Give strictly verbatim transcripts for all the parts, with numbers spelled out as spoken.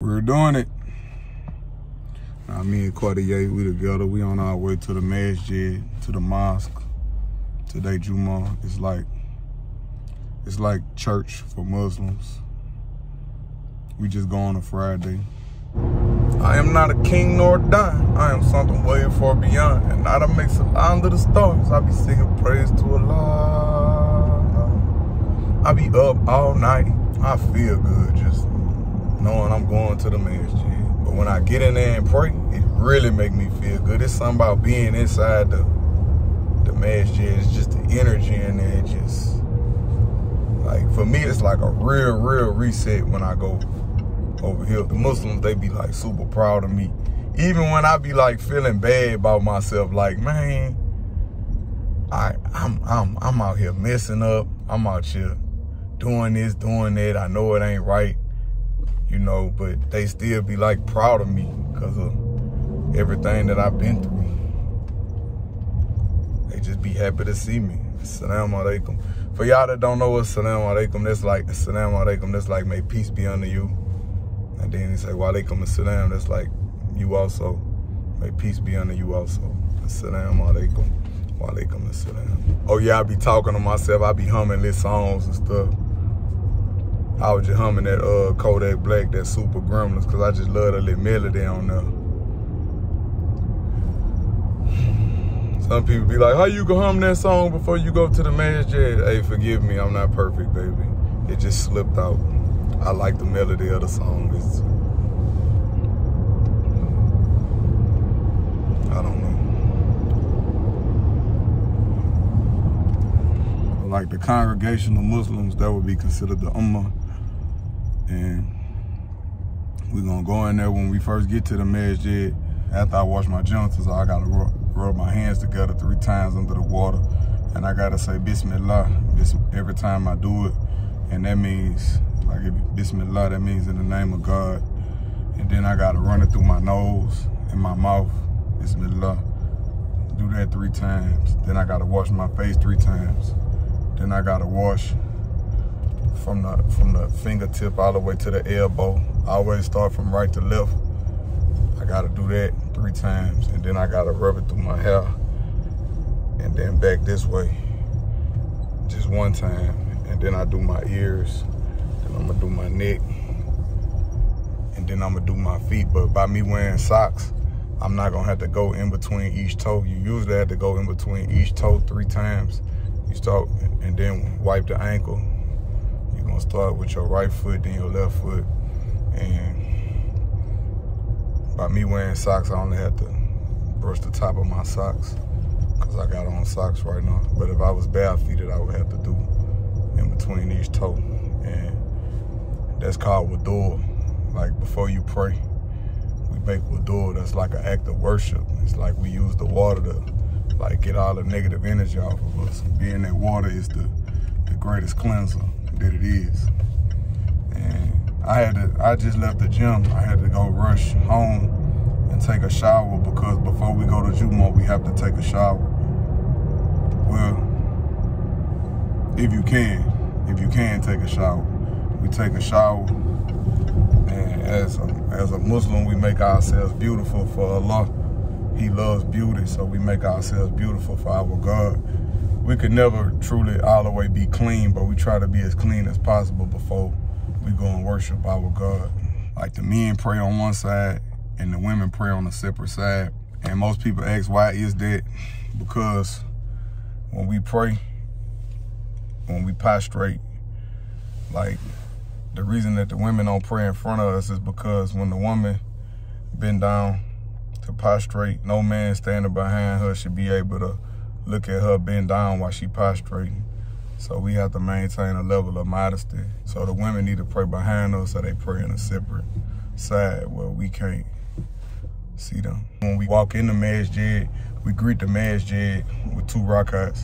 We're doing it. Now, me and Cartier, we together. We on our way to the masjid, to the mosque. Today, Jumu'ah. It's like, it's like church for Muslims. We just go on a Friday. I am not a king nor a dime. I am something way far beyond. And not a mix of under the stars. I be singing praise to Allah. I be up all night. I feel good just knowing I'm going to the masjid. But when I get in there and pray, it really make me feel good. It's something about being inside the, the masjid. It's just the energy in there. It just, like, for me, it's like a real, real reset when I go over here. The Muslims, they be like super proud of me. Even when I be like feeling bad about myself, like, man, I, I'm, I'm, I'm out here messing up. I'm out here doing this, doing that. I know it ain't right, you know, but they still be like proud of me because of everything that I've been through. They just be happy to see me. Assalamu alaikum. For y'all that don't know what assalamu alaikum, that's like, assalamu alaikum, that's like, may peace be unto you. And then he say, wa alaikum assalam, that's like, you also, may peace be unto you also. Assalamu alaikum, wa alaikum assalam. Oh yeah, I be talking to myself, I be humming lit songs and stuff. I was just humming that uh, Kodak Black, that Super Gremlins, because I just love the little melody on there. Some people be like, how you can hum that song before you go to the masjid? Hey, forgive me, I'm not perfect, baby. It just slipped out. I like the melody of the song. It's, I don't know. Like the congregation of Muslims, that would be considered the Ummah. And we're gonna go in there when we first get to the masjid. After I wash my genitals, I gotta rub, rub my hands together three times under the water. And I gotta say Bismillah every time I do it. And that means, like, if Bismillah, that means in the name of God. And then I gotta run it through my nose and my mouth. Bismillah. Do that three times. Then I gotta wash my face three times. Then I gotta wash from the from the fingertip all the way to the elbow. I always start from right to left. I gotta do that three times, and then I gotta rub it through my hair, and then back this way, just one time, and then I do my ears, then I'm gonna do my neck, and then I'm gonna do my feet. But by me wearing socks, I'm not gonna have to go in between each toe. You usually have to go in between each toe three times. You start, and then wipe the ankle. You're gonna start with your right foot, then your left foot. And by me wearing socks, I only have to brush the top of my socks because I got on socks right now. But if I was barefooted, I would have to do in between each toe. And that's called wudu. Like before you pray, we make wudu. That's like an act of worship. It's like we use the water to like get all the negative energy off of us. Being that water is the, the greatest cleanser that it is. And I had to, I just left the gym. I had to go rush home and take a shower because before we go to Jumu'ah, we have to take a shower. Well, if you can, if you can take a shower, we take a shower. And as a, as a Muslim, we make ourselves beautiful for Allah. He loves beauty, so we make ourselves beautiful for our God. We could never truly all the way be clean, but we try to be as clean as possible before we go and worship our God. Like the men pray on one side and the women pray on a separate side. And most people ask, why is that? Because when we pray, when we prostrate, like the reason that the women don't pray in front of us is because when the woman bend down to prostrate, no man standing behind her should be able to look at her bend down while she prostrating. So we have to maintain a level of modesty. So the women need to pray behind us, so they pray in a separate side where we can't see them. When we walk in the masjid, we greet the masjid with two rakats.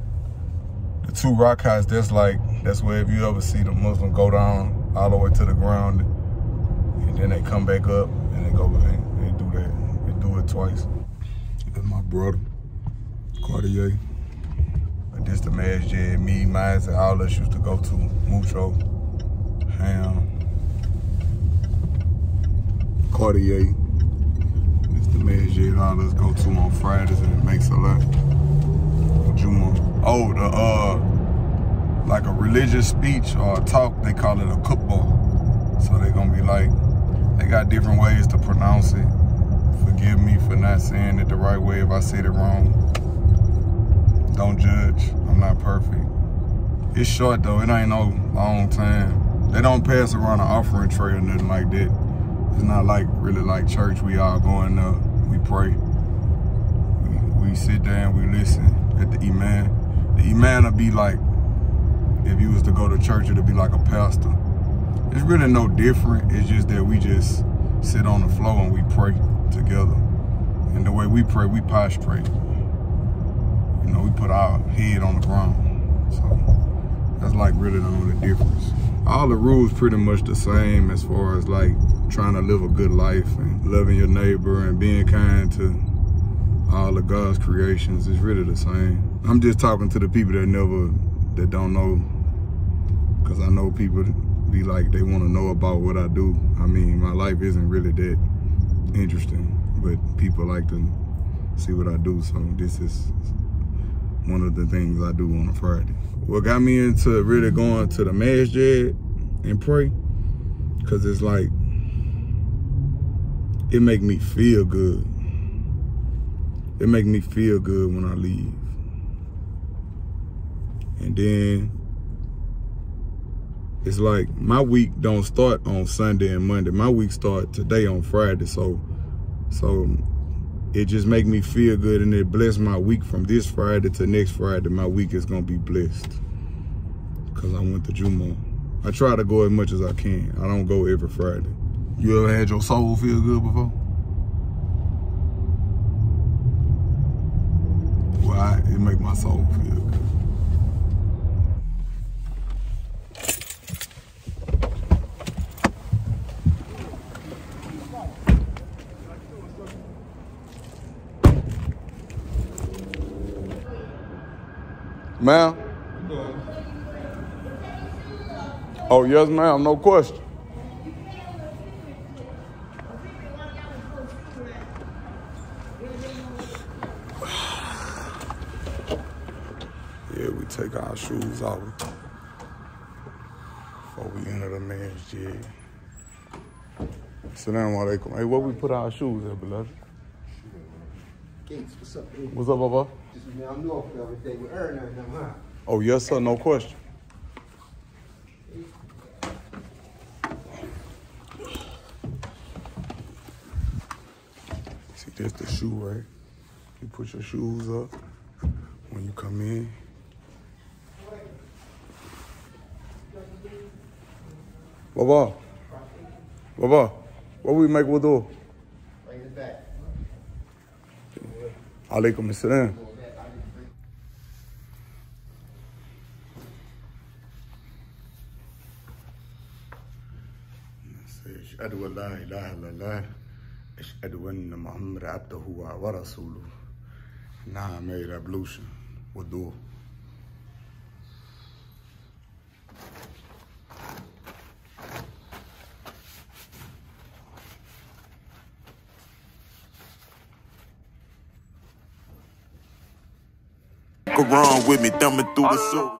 The two rakats, that's like, that's where if you ever see the Muslim go down all the way to the ground, and then they come back up, and they go behind, they do that. They do it twice. That's my brother, Cartier. This the masjid, me, mines, and all us used to go to. Mucho, Ham. Cartier. It's the masjid all us go to on Fridays, and it makes a lot. Jumu'ah. Oh, the uh, like a religious speech or a talk, they call it a khutbah. So they gonna be like, they got different ways to pronounce it. Forgive me for not saying it the right way if I said it wrong. Don't judge, I'm not perfect. It's short though, it ain't no long time. They don't pass around an offering tray or nothing like that. It's not like really like church, we all go in there, we pray. We, we sit there and we listen at the imam. The imam will be like, if you was to go to church, it'll be like a pastor. It's really no different, it's just that we just sit on the floor and we pray together. And the way we pray, we prostrate. You know, we put our head on the ground. So that's like really the only difference. All the rules pretty much the same as far as like trying to live a good life and loving your neighbor and being kind to all of God's creations. Is really the same. I'm just talking to the people that never, that don't know, because I know people be like, they want to know about what I do. I mean, my life isn't really that interesting, but people like to see what I do, so this is one of the things I do on a Friday. What got me into really going to the masjid and pray, because it's like, it make me feel good. It make me feel good when I leave. And then it's like my week don't start on Sunday and Monday. My week start today on Friday. So, so it just make me feel good, and it bless my week from this Friday to next Friday. My week is gonna be blessed because I went to Jumu'ah. I try to go as much as I can. I don't go every Friday. You ever had your soul feel good before? Well, I, it make my soul feel good. Ma'am? Oh, yes, ma'am, no question. Yeah, we take our shoes off before we enter the masjid. Assalamu alaikum. Hey, where we put our shoes at, beloved? Gates, what's up, baby? What's up, Baba? This is now North the other day with Islah and I'm Him. Oh, yes, sir, no question. See, there's the shoe, right? You put your shoes up when you come in. Baba, Baba, what we make wudu? Right in the back. Alaikum assalam. Ashhadu an la ilaha illallah, ashhadu anna Muhammad abduhu wa rasuluh. Now I made ablution, wudu. Quran with me, thumbing through the soul.